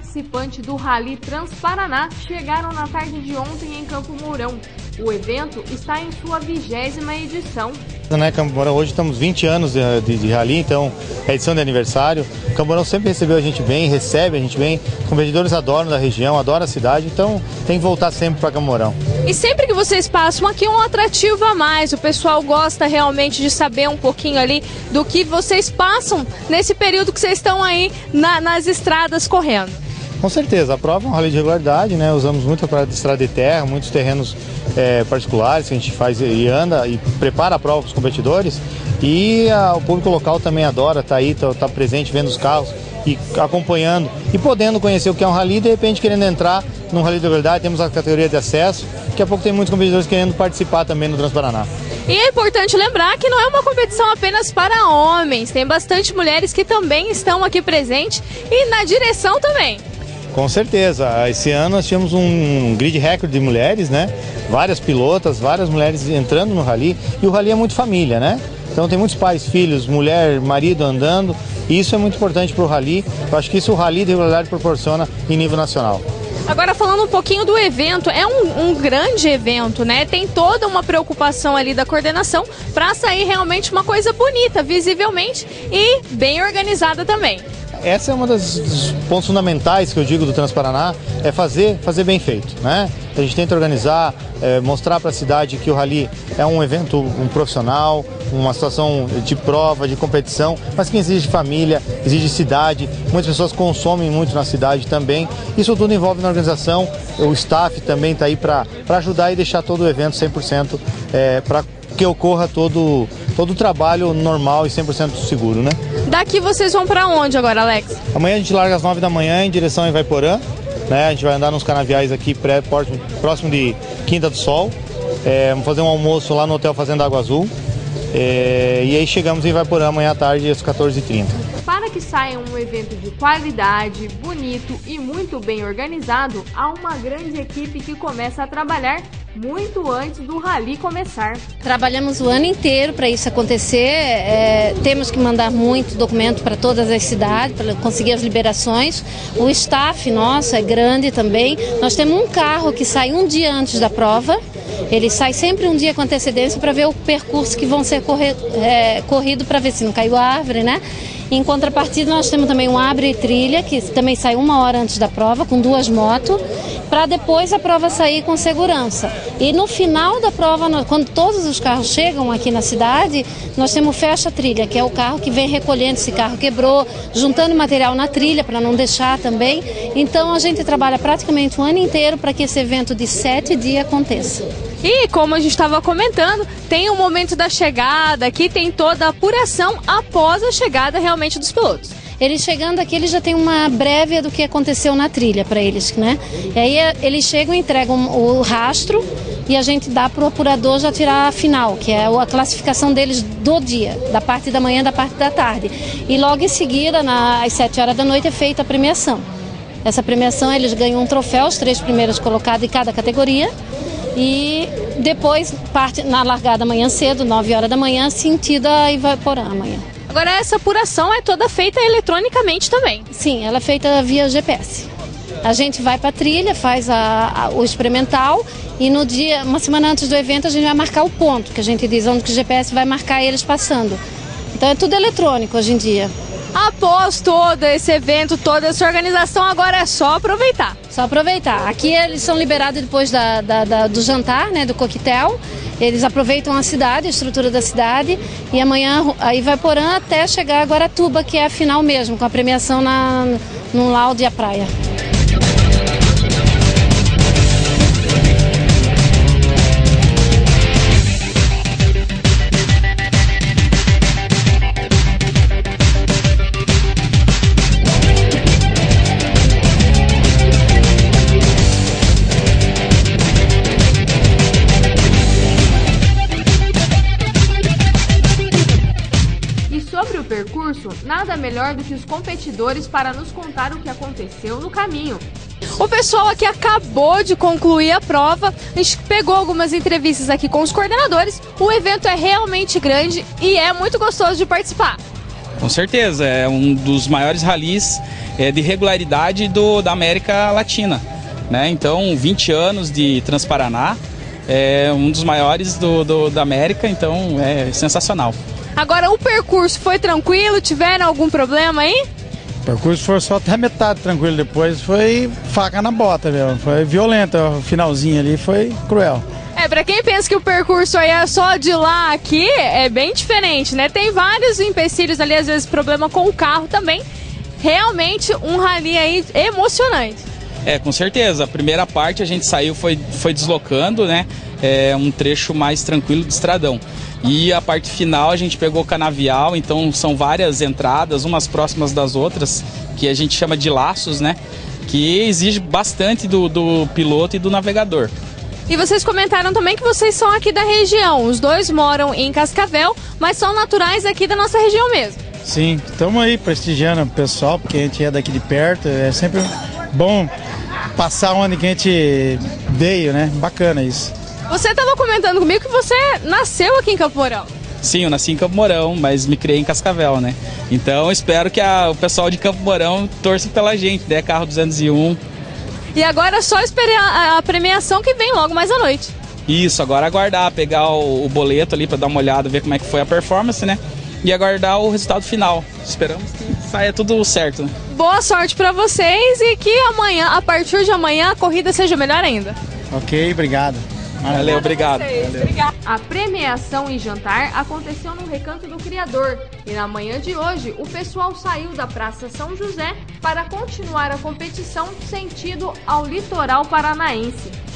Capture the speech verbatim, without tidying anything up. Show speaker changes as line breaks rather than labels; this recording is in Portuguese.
participantes do Rally Transparaná chegaram na tarde de ontem em Campo Mourão. O evento está em sua vigésima edição.
Né, Campo Mourão, hoje estamos vinte anos de, de, de rally, então é edição de aniversário. Campo Mourão sempre recebeu a gente bem, recebe a gente bem. Os competidores adoram da região, adoram a cidade, então tem que voltar sempre para Campo Mourão.
E sempre que vocês passam aqui é um atrativo a mais, o pessoal gosta realmente de saber um pouquinho ali do que vocês passam nesse período que vocês estão aí na, nas estradas correndo.
Com certeza, a prova é um rally de regularidade, né? Usamos muito a estrada de terra, muitos terrenos é, particulares que a gente faz e anda e prepara a prova para os competidores. E a, o público local também adora estar tá aí, estar tá, tá presente, vendo os carros e acompanhando e podendo conhecer o que é um rally e de repente querendo entrar num rally de regularidade. Temos a categoria de acesso, daqui a pouco tem muitos competidores querendo participar também no Transparaná.
E é importante lembrar que não é uma competição apenas para homens, tem bastante mulheres que também estão aqui presentes e na direção também.
Com certeza, esse ano nós tivemos um grid recorde de mulheres, né? Várias pilotas, várias mulheres entrando no rally e o rally é muito família, né? Então tem muitos pais, filhos, mulher, marido andando e isso é muito importante para o rally. Eu acho que isso o rally de regularidade proporciona em nível nacional.
Agora falando um pouquinho do evento, é um, um grande evento, né? Tem toda uma preocupação ali da coordenação para sair realmente uma coisa bonita, visivelmente e bem organizada também.
Essa é uma das dos pontos fundamentais que eu digo do Transparaná, é fazer, fazer bem feito, né? A gente tenta organizar, é, mostrar para a cidade que o rally é um evento um profissional, uma situação de prova, de competição, mas que exige família, exige cidade, muitas pessoas consomem muito na cidade também. Isso tudo envolve na organização, o staff também está aí para ajudar e deixar todo o evento cem por cento é, para que ocorra todo, todo o trabalho normal e cem por cento seguro, né?
Daqui vocês vão para onde agora, Alex?
Amanhã a gente larga às nove da manhã em direção a Ivaiporã, né? A gente vai andar nos canaviais aqui pré, próximo de Quinta do Sol, é, vamos fazer um almoço lá no Hotel Fazenda Água Azul é, e aí chegamos em Ivaiporã amanhã à tarde às quatorze e trinta.
Para que saia um evento de qualidade, bonito e muito bem organizado, há uma grande equipe que começa a trabalhar muito antes do rally começar.
Trabalhamos o ano inteiro para isso acontecer, é, temos que mandar muito documento para todas as cidades, para conseguir as liberações. O staff nosso é grande também, nós temos um carro que sai um dia antes da prova, ele sai sempre um dia com antecedência para ver o percurso que vão ser corre, é, corrido para ver se não caiu a árvore, né? Em contrapartida, nós temos também um abre trilha, que também sai uma hora antes da prova, com duas motos, para depois a prova sair com segurança. E no final da prova, quando todos os carros chegam aqui na cidade, nós temos o fecha-trilha, que é o carro que vem recolhendo, esse carro quebrou, juntando material na trilha para não deixar também. Então a gente trabalha praticamente o ano inteiro para que esse evento de sete dias aconteça.
E como a gente estava comentando, tem o momento da chegada, aqui tem toda a apuração após a chegada realmente dos pilotos.
Eles chegando aqui, eles já têm uma prévia do que aconteceu na trilha para eles, né? E aí eles chegam, entregam o rastro e a gente dá para o apurador já tirar a final, que é a classificação deles do dia, da parte da manhã e da parte da tarde. E logo em seguida, na, às sete horas da noite, é feita a premiação. Essa premiação, eles ganham um troféu, os três primeiros colocados em cada categoria. E depois parte na largada amanhã cedo, nove horas da manhã, sentido a Ivaiporã amanhã.
Agora essa apuração é toda feita eletronicamente também?
Sim, ela é feita via G P S. A gente vai para a trilha, faz a, a, o experimental e no dia, uma semana antes do evento, a gente vai marcar o ponto, que a gente diz onde que o G P S vai marcar eles passando. Então é tudo eletrônico hoje em dia.
Após todo esse evento, toda essa organização, agora é só aproveitar.
Só aproveitar. Aqui eles são liberados depois da, da, da, do jantar, né, do coquetel. Eles aproveitam a cidade, a estrutura da cidade. E amanhã a Ivaiporã até chegar a Guaratuba, que é a final mesmo, com a premiação na, no laude e a praia.
Percurso, nada melhor do que os competidores para nos contar o que aconteceu no caminho. O pessoal aqui acabou de concluir a prova, a gente pegou algumas entrevistas aqui com os coordenadores, o evento é realmente grande e é muito gostoso de participar.
Com certeza, é um dos maiores ralis é, de regularidade do, da América Latina, né? Então, vinte anos de Transparaná, é um dos maiores do, do, da América, então é sensacional.
Agora, o percurso foi tranquilo? Tiveram algum problema aí?
O percurso foi só até a metade tranquilo, depois foi faca na bota mesmo, foi violento, o finalzinho ali foi cruel.
É, pra quem pensa que o percurso aí é só de lá aqui, é bem diferente, né? Tem vários empecilhos ali, às vezes problema com o carro também. Realmente um rally aí emocionante.
É, com certeza. A primeira parte a gente saiu, foi, foi deslocando, né? É um trecho mais tranquilo de estradão. E a parte final a gente pegou canavial, então são várias entradas, umas próximas das outras, que a gente chama de laços, né? Que exige bastante do, do piloto e do navegador.
E vocês comentaram também que vocês são aqui da região. Os dois moram em Cascavel, mas são naturais aqui da nossa região mesmo.
Sim, estamos aí prestigiando o pessoal, porque a gente é daqui de perto. É sempre bom passar onde que a gente veio, né? Bacana isso.
Você estava comentando comigo que você nasceu aqui em Campo Mourão.
Sim, eu nasci em Campo Mourão, mas me criei em Cascavel, né? Então espero que a, o pessoal de Campo Mourão torça pela gente, né? Carro duzentos e um.
E agora é só esperar a premiação que vem logo mais à noite.
Isso, agora aguardar, pegar o, o boleto ali para dar uma olhada, ver como é que foi a performance, né? E aguardar o resultado final. Esperamos que saia tudo certo, né?
Boa sorte para vocês e que amanhã, a partir de amanhã, a corrida seja melhor ainda.
Ok, obrigado.
Valeu, obrigado.
Valeu. A premiação e jantar aconteceu no Recanto do Criador e na manhã de hoje o pessoal saiu da Praça São José para continuar a competição sentido ao litoral paranaense.